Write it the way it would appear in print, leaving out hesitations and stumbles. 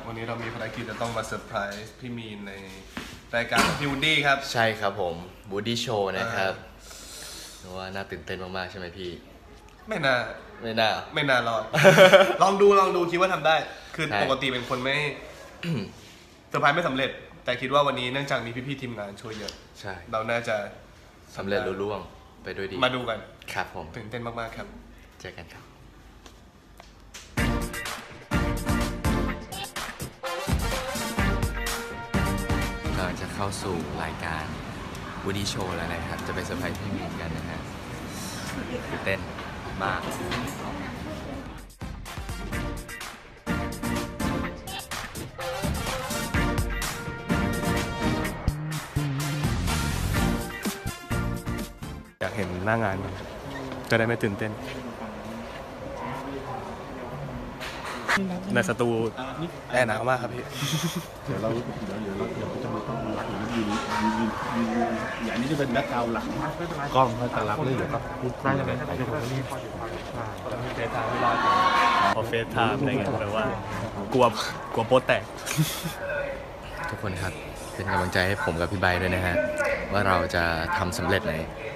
วันนี้เรามีภารกิจจะต้องมาเซอร์ไพรส์พี่มีนในรายการพี่วูดดี้ครับใช่ครับผมบูดดี้โชว์นะครับเพราะว่าน่าตื่นเต้นมากๆใช่ไหมพี่ไม่น่ารอด ลองดูคิดว่าทำได้คือปกติเป็นคนไม่ เซอร์ไพรส์ไม่สำเร็จแต่คิดว่าวันนี้เนื่องจากมีพี่ๆทีมงานช่วยเยอะใช่เราน่าจะสำเร็จลุล่วงไปด้วยดีมาดูกันครับผมตื่นเต้นมากๆครับเจอกันครับเราจะเข้าสู่รายการบูดดี้โชว์แล้วนะครับจะไปเซอร์ไพรส์พี่มีนกันนะฮะตื่นเต้นมากอยากเห็นหน้างานจะได้ไม่ตื่นเต้นในสตูแอร์หนาวมากครับพี่เดี๋ยวเราจะมีต้องรับอยู่ยืนอย่างนี้จะเป็นแบ็คกราวด์หลังกล้องเขาจะรับเลยเดี๋ยวก็พูดได้เลยไปตรงนี้เฟซไทม์ไม่รอดพอเฟซไทม์อะไรเงี้ยแบบว่ากลัวโป๊แตกทุกคนครับเป็นกำลังใจให้ผมกับพี่ใบด้วยนะฮะว่าเราจะทำสำเร็จใน